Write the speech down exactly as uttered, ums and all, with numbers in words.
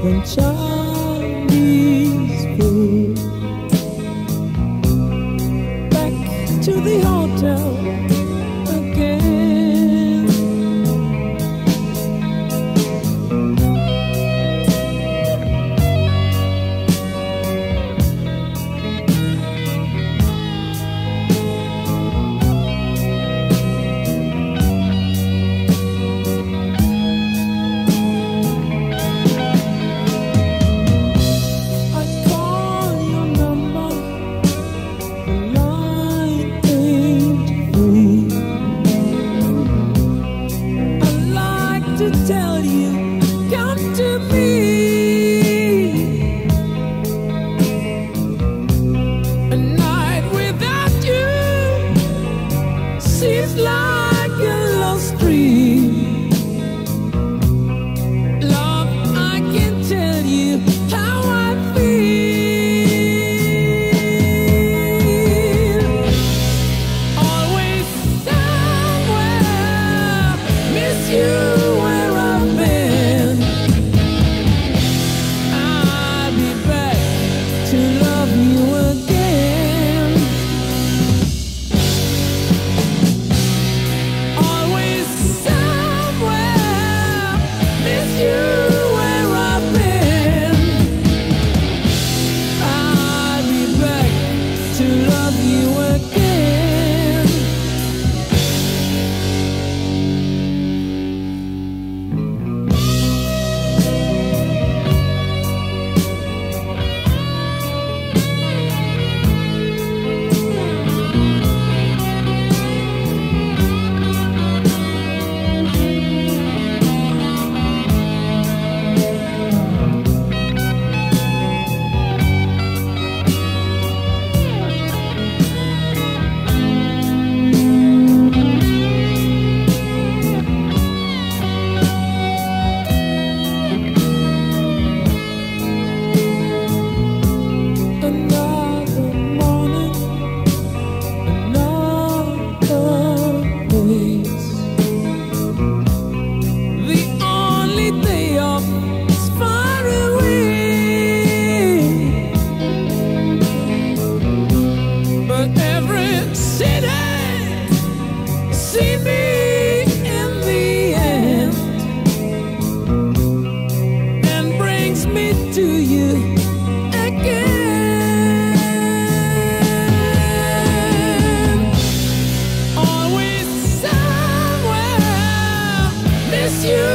and Chinese food. Back to the hotel again. I call your number, the line ain't free. I'd like to tell you, come to me. A night without you seems like a lost dream. Love, I can tell you how I feel. Always somewhere, miss you where I've been. I'll be back to love you again. Always somewhere, miss you where I've been. I'll be back to love you again. Another morning, another place. The only day off is far away, but every city see me in the end and brings me to you again. Always somewhere, miss you